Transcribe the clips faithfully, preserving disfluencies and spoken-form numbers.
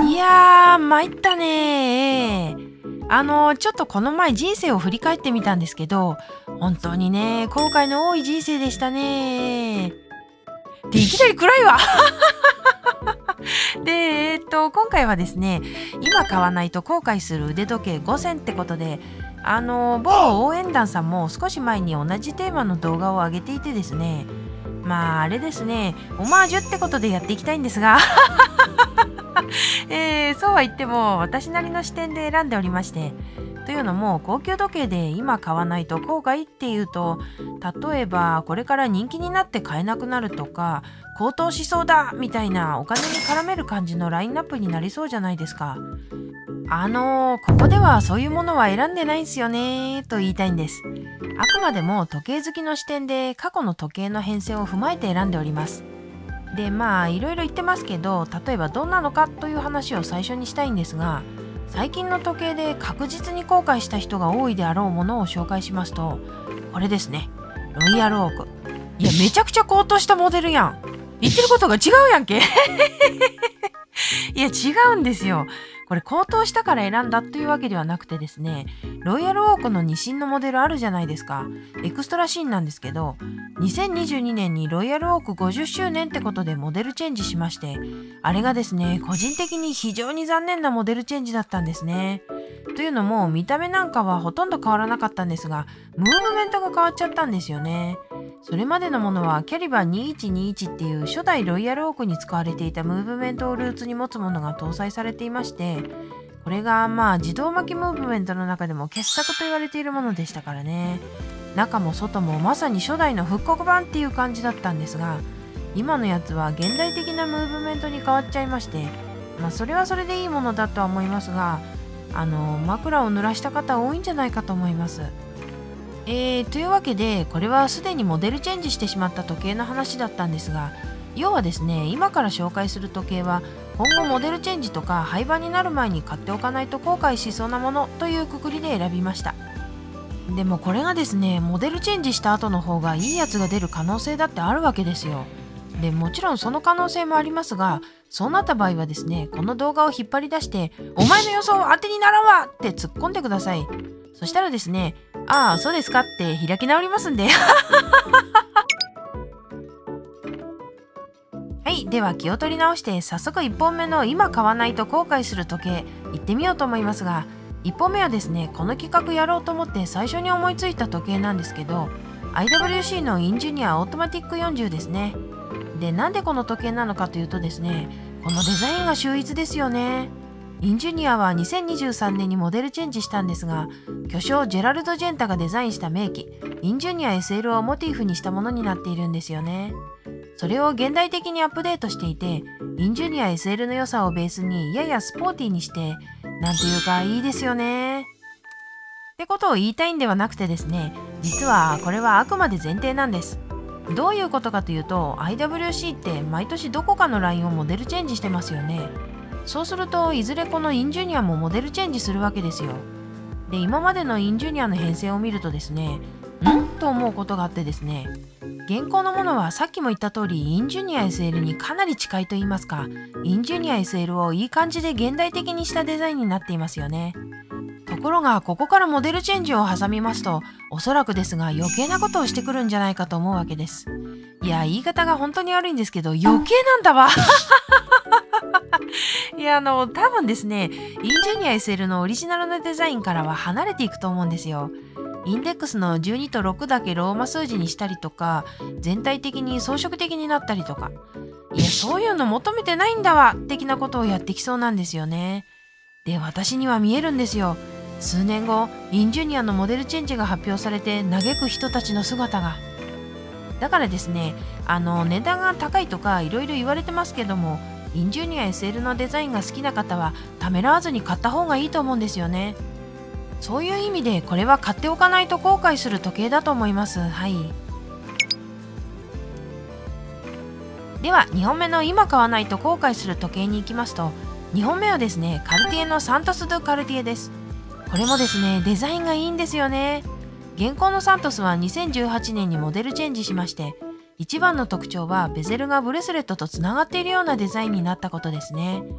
いやー、参ったねー。あのー、ちょっとこの前人生を振り返ってみたんですけど、本当にね、後悔の多い人生でしたねー。で、いきなり暗いわで、えーっと、今回はですね、今買わないと後悔する腕時計ごせんってことで、あのー、某応援団さんも少し前に同じテーマの動画を上げていてですね、まあ、あれですね、オマージュってことでやっていきたいんですが、えー、そうは言っても私なりの視点で選んでおりまして、というのも高級時計で今買わないと後悔っていうと、例えばこれから人気になって買えなくなるとか高騰しそうだみたいなお金に絡める感じのラインナップになりそうじゃないですか。あのー、ここではそういうものは選んでないんすよねーと言いたいんです。あくまでも時計好きの視点で過去の時計の変遷を踏まえて選んでおります。で、まあいろいろ言ってますけど、例えばどんなのかという話を最初にしたいんですが、最近の時計で確実に後悔した人が多いであろうものを紹介しますと、これですね、ロイヤルオーク。いや、めちゃくちゃ高騰したモデルやん。言ってることが違うやんけいや、違うんですよ。これ高騰したから選んだというわけではなくてですね、ロイヤルオークのに進のモデルあるじゃないですか。エクストラシーンなんですけど、にせんにじゅうにねんにロイヤルオークごじゅっしゅうねんってことでモデルチェンジしまして、あれがですね、個人的に非常に残念なモデルチェンジだったんですね。というのも、見た目なんかはほとんど変わらなかったんですが、ムーブメントが変わっちゃったんですよね。それまでのものはキャリバーにせんにじゅういちっていう初代ロイヤルオークに使われていたムーブメントをルーツに持つものが搭載されていまして、これがまあ自動巻きムーブメントの中でも傑作と言われているものでしたからね。中も外もまさに初代の復刻版っていう感じだったんですが、今のやつは現代的なムーブメントに変わっちゃいまして、まあそれはそれでいいものだとは思いますが、あの枕を濡らした方多いんじゃないかと思います。えー、というわけで、これはすでにモデルチェンジしてしまった時計の話だったんですが、要はですね、今から紹介する時計は今後モデルチェンジとか廃盤になる前に買っておかないと後悔しそうなものというくくりで選びました。でもこれがですね、モデルチェンジした後の方がいいやつが出る可能性だってあるわけですよ。でもちろんその可能性もありますが、そうなった場合はですね、この動画を引っ張り出して「お前の予想当てにならんわ!」って突っ込んでください。そしたらですね、ああそうですかって開き直りますんではい、では気を取り直して早速いっぽんめの今買わないと後悔する時計行ってみようと思いますが、いっぽんめはですね、この企画やろうと思って最初に思いついた時計なんですけど、 アイダブリューシー のインジュニアオートマティックよんじゅうですね。で、なんでこの時計なのかというとですね、このデザインが秀逸ですよね。インジュニアはにせんにじゅうさんねんにモデルチェンジしたんですが、巨匠ジェラルド・ジェンタがデザインした名機インジュニア エスエル をモチーフにしたものになっているんですよね。それを現代的にアップデートしていて、インジュニア エスエル の良さをベースにややスポーティーにして、なんというかいいですよね。ってことを言いたいんではなくてですね、実はこれはあくまで前提なんです。どういうことかというと、 アイダブリューシー って毎年どこかのラインをモデルチェンジしてますよね。そうするといずれこのインジュニアもモデルチェンジするわけですよ。で、今までのインジュニアの変遷を見るとですね、んと思うことがあってですね、現行のものはさっきも言った通りインジュニア エスエル にかなり近いと言いますか、インジュニア エスエル をいい感じで現代的にしたデザインになっていますよね。ところがここからモデルチェンジを挟みますと、おそらくですが余計なことをしてくるんじゃないかと思うわけです。いや、言い方が本当に悪いんですけど、余計なんだわいや、あの多分ですね、インジュニア エスエル のオリジナルのデザインからは離れていくと思うんですよ。インデックスのじゅうにとろくだけローマ数字にしたりとか、全体的に装飾的になったりとか、いや、そういうの求めてないんだわ的なことをやってきそうなんですよね。で、私には見えるんですよ。数年後、インジュニアのモデルチェンジが発表されて嘆く人たちの姿が。だからですね、あの値段が高いとかいろいろ言われてますけども、インジュニア エスエル のデザインが好きな方はためらわずに買った方がいいと思うんですよね。そういう意味でこれは買っておかないと後悔する時計だと思います。はい。ではにほんめの今買わないと後悔する時計に行きますと、にほんめはですね、カルティエのサントス・ドゥ・カルティエです。これもですね、デザインがいいんですよね。現行のサントスはにせんじゅうはちねんにモデルチェンジしまして、一番の特徴はベゼルがブレスレットとつながっているようなデザインになったことですね。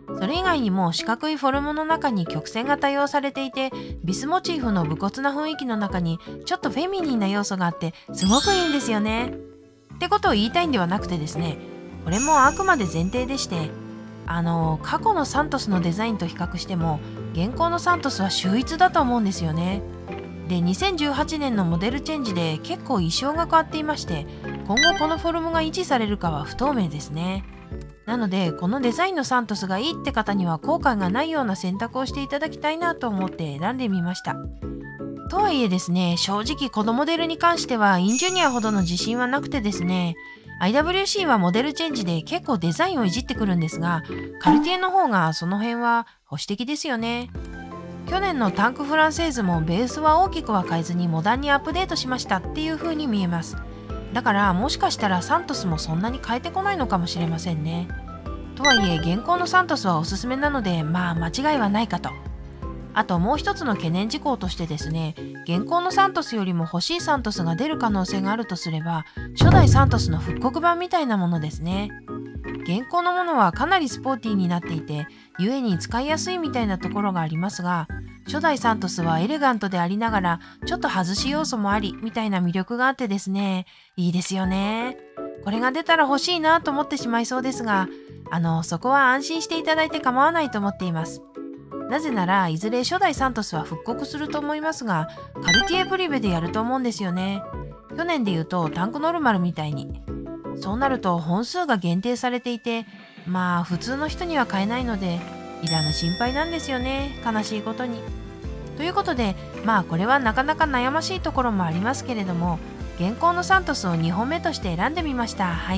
それ以外にも四角いフォルムの中に曲線が多用されていて、ビスモチーフの武骨な雰囲気の中にちょっとフェミニンな要素があってすごくいいんですよね。ってことを言いたいんではなくてですね、これもあくまで前提でして、あの過去のサントスのデザインと比較しても現行のサントスは秀逸だと思うんですよね。で、にせんじゅうはちねんのモデルチェンジで結構意匠が変わっていまして、今後このフォルムが維持されるかは不透明ですね。なのでこのデザインのサントスがいいって方には後悔がないような選択をしていただきたいなと思って選んでみました。とはいえですね、正直このモデルに関してはインジュニアほどの自信はなくてですね、アイダブリューシー はモデルチェンジで結構デザインをいじってくるんですが、カルティエの方がその辺は保守的ですよね。去年のタンクフランセーズもベースは大きくは変えずにモダンにアップデートしましたっていう風に見えます。だからもしかしたらサントスもそんなに変えてこないのかもしれませんね。とはいえ現行のサントスはおすすめなので、まあ間違いはないかと。あともう一つの懸念事項としてですね、現行のサントスよりも欲しいサントスが出る可能性があるとすれば、初代サントスの復刻版みたいなものですね。現行のものはかなりスポーティーになっていて、故に使いやすいみたいなところがありますが、初代サントスはエレガントでありながらちょっと外し要素もありみたいな魅力があってですね、いいですよね。これが出たら欲しいなと思ってしまいそうですが、あのそこは安心していただいて構わないと思っています。なぜならいずれ初代サントスは復刻すると思いますが、カルティエプリベでやると思うんですよね。去年で言うとタンクノルマルみたいに。そうなると本数が限定されていて、まあ普通の人には買えないので、いらぬ心配なんですよね、悲しいことに。ということで、まあこれはなかなか悩ましいところもありますけれども、現行のサントスをにほんめとして選んでみました。はい。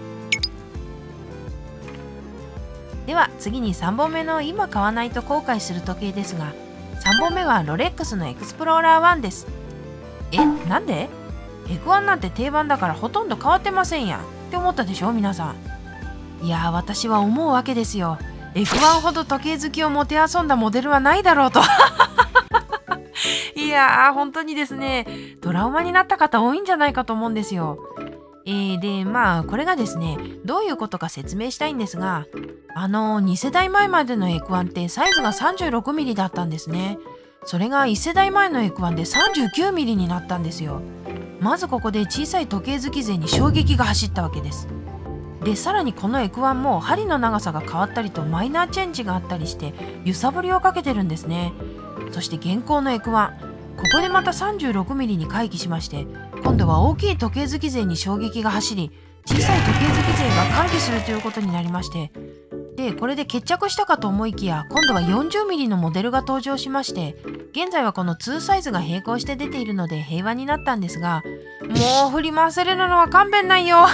では次にさんぼんめの今買わないと後悔する時計ですが、さんぼんめはロレックスのエクスプローラーワンです。え、なんで？エクワンなんて定番だからほとんど変わってませんやんって思ったでしょ皆さん。いやー、私は思うわけですよ。エクワンほど時計好きをもてあそんだモデルはないだろうと。いやー、本当にですね、トラウマになった方多いんじゃないかと思うんですよ。えー、で、まあこれがですね、どういうことか説明したいんですが、あのに世代前までのエクワンってサイズが さんじゅうろくミリ だったんですね。それがいち世代前のエクワンで さんじゅうきゅうミリ になったんですよ。まずここで小さい時計好き勢に衝撃が走ったわけです。で、さらにこのエクワンも針の長さが変わったりとマイナーチェンジがあったりして揺さぶりをかけてるんですね。そして現行のエクワン、ここでまた さんじゅうろくミリ に回帰しまして、今度は大きい時計好き勢に衝撃が走り、小さい時計好き勢が歓喜するということになりまして、でこれで決着したかと思いきや、今度は よんじゅうミリ のモデルが登場しまして、現在はこのにサイズが並行して出ているので平和になったんですが、もう振り回されるのは勘弁ないよ。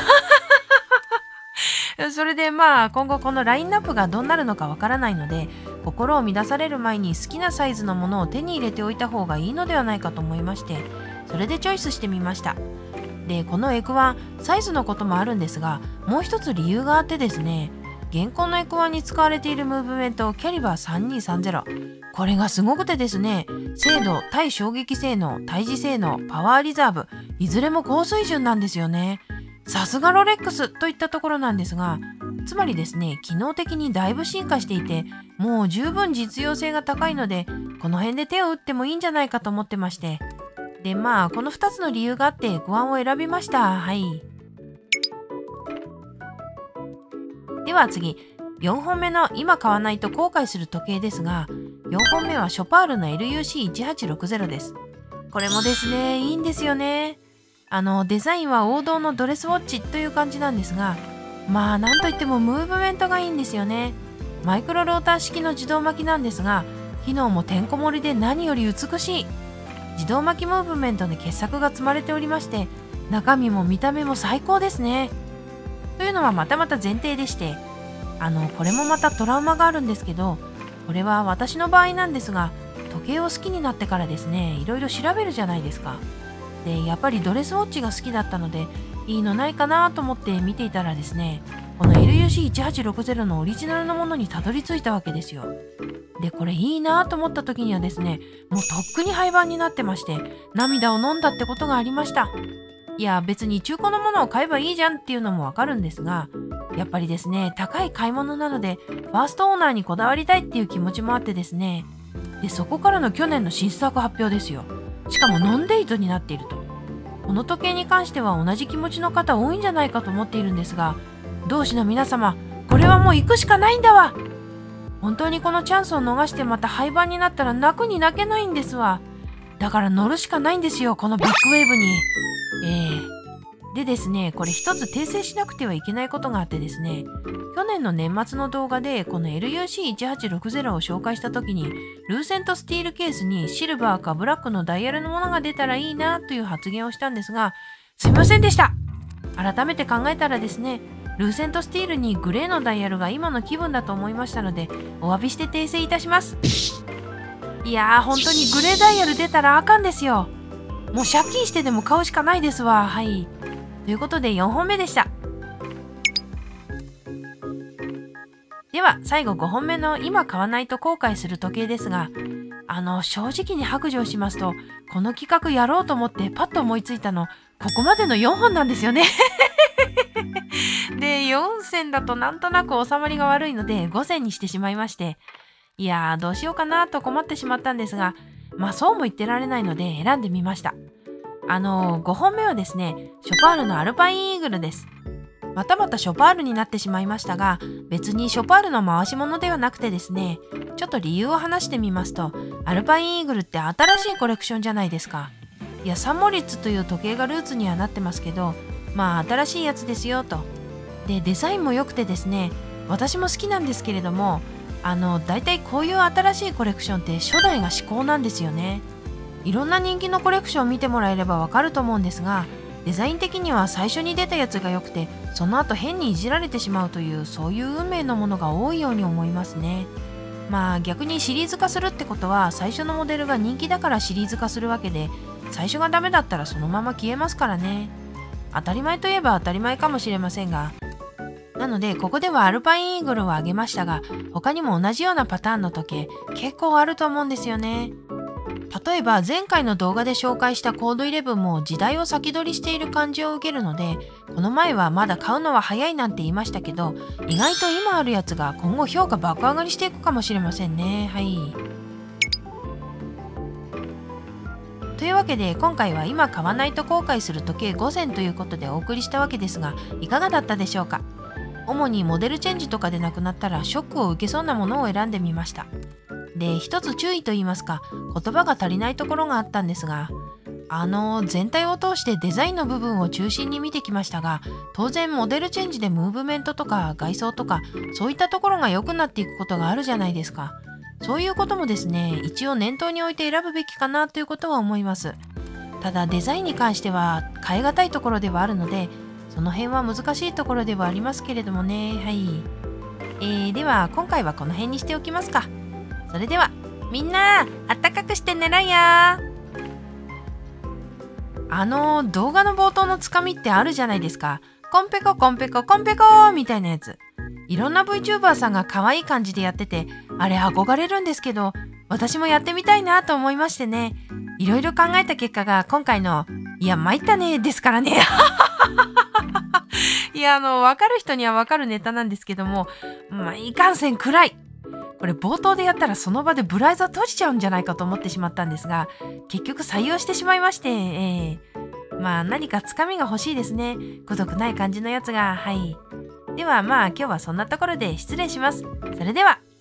それでまあ今後このラインナップがどうなるのかわからないので、心を乱される前に好きなサイズのものを手に入れておいた方がいいのではないかと思いまして、それでチョイスしてみました。でこのエクワン、サイズのこともあるんですが、もう一つ理由があってですね、現行のエクワンに使われているムーブメントキャリバーさんにーさんゼロ、これがすごくてですね、精度、対衝撃性能、対峙性能、パワーリザーブ、いずれも高水準なんですよね。さすがロレックスといったところなんですが、つまりですね、機能的にだいぶ進化していて、もう十分実用性が高いので、この辺で手を打ってもいいんじゃないかと思ってまして、でまあこのふたつの理由があってエクワンを選びました。はい。では次、よんほんめの今買わないと後悔する時計ですが、よんほんめはショパールの エルユーシーいちはちろくゼロ です。これもですね、いいんですよね。あのデザインは王道のドレスウォッチという感じなんですが、まあなんといってもムーブメントがいいんですよね。マイクロローター式の自動巻きなんですが、機能もてんこ盛りで何より美しい。自動巻きムーブメントで傑作が積まれておりまして、中身も見た目も最高ですね。というのはまたまた前提でして、あのこれもまたトラウマがあるんですけど、これは私の場合なんですが、時計を好きになってからですね、いろいろ調べるじゃないですか。でやっぱりドレスウォッチが好きだったので、いいのないかなと思って見ていたらですね、この エルユーシーいちはちろくゼロ のオリジナルのものにたどり着いたわけですよ。でこれいいなと思った時にはですね、もうとっくに廃盤になってまして、涙を飲んだってことがありました。いや別に中古のものを買えばいいじゃんっていうのもわかるんですが、 やっぱりですね、高い買い物なので、ファーストオーナーにこだわりたいっていう気持ちもあってですね。で、そこからの去年の新作発表ですよ。しかもノンデートになっていると。この時計に関しては同じ気持ちの方多いんじゃないかと思っているんですが、同志の皆様、これはもう行くしかないんだわ。本当にこのチャンスを逃してまた廃盤になったら泣くに泣けないんですわ。だから乗るしかないんですよ、このビッグウェーブに。ええでですね、これ一つ訂正しなくてはいけないことがあってですね、去年の年末の動画でこの エルユーシーいちはちろくゼロ を紹介した時に、ルーセントスティールケースにシルバーかブラックのダイヤルのものが出たらいいなという発言をしたんですが、すいませんでした。改めて考えたらですね、ルーセントスティールにグレーのダイヤルが今の気分だと思いましたので、お詫びして訂正いたします。いやー、本当にグレーダイヤル出たらあかんですよ。もう借金してでも買うしかないですわ。はい。ということでよんほんめでした。では最後ごほんめの今買わないと後悔する時計ですが、あの正直に白状しますと、この企画やろうと思ってパッと思いついたのここまでのよんほんなんですよね。でよんせんだとなんとなく収まりが悪いのでごせんにしてしまいまして、いやーどうしようかなと困ってしまったんですが、まあそうも言ってられないので選んでみました。あのごほんめはですね、ショパールのアルパインイーグルです。またまたショパールになってしまいましたが、別にショパールの回し物ではなくてですね、ちょっと理由を話してみますと、アルパインイーグルって新しいコレクションじゃないですか。いや、サンモリッツという時計がルーツにはなってますけど、まあ新しいやつですよと。で、デザインも良くてですね、私も好きなんですけれども、あのだいたいこういう新しいコレクションって初代が至高なんですよね。いろんな人気のコレクションを見てもらえればわかると思うんですが、デザイン的には最初に出たやつが良くて、その後変にいじられてしまうという、そういう運命のものが多いように思いますね。まあ逆にシリーズ化するってことは、最初のモデルが人気だからシリーズ化するわけで、最初がダメだったらそのまま消えますからね。当たり前といえば当たり前かもしれませんが、なのでここではアルパインイーグルを挙げましたが、他にも同じようなパターンの時計結構あると思うんですよね。例えば前回の動画で紹介したコードイレブンも時代を先取りしている感じを受けるので、この前はまだ買うのは早いなんて言いましたけど、意外と今あるやつが今後評価爆上がりしていくかもしれませんね。はい。というわけで今回は今買わないと後悔する時計ごせんということでお送りしたわけですが、いかがだったでしょうか。主にモデルチェンジとかでなくなったらショックを受けそうなものを選んでみました。で、一つ注意と言いますか、言葉が足りないところがあったんですが、あの全体を通してデザインの部分を中心に見てきましたが、当然モデルチェンジでムーブメントとか外装とかそういったところが良くなっていくことがあるじゃないですか。そういうこともですね、一応念頭に置いて選ぶべきかなということは思います。ただデザインに関しては変え難いところではあるので、その辺は難しいところではありますけれどもね。はい。えー、では今回はこの辺にしておきますか。それではみんなあったかくして寝らや。あの動画の冒頭のつかみってあるじゃないですか。コンペココンペココンペコみたいなやつ。いろんな VTuber さんが可愛い感じでやってて、あれ憧れるんですけど、私もやってみたいなと思いましてね。いろいろ考えた結果が今回のいや参ったねですからね。いや、あの分かる人には分かるネタなんですけども、まあいかんせん暗い。これ冒頭でやったらその場でブラウザ閉じちゃうんじゃないかと思ってしまったんですが、結局採用してしまいまして、えー、まあ何かつかみが欲しいですね。くどくない感じのやつが。はい。ではまあ今日はそんなところで失礼します。それでは。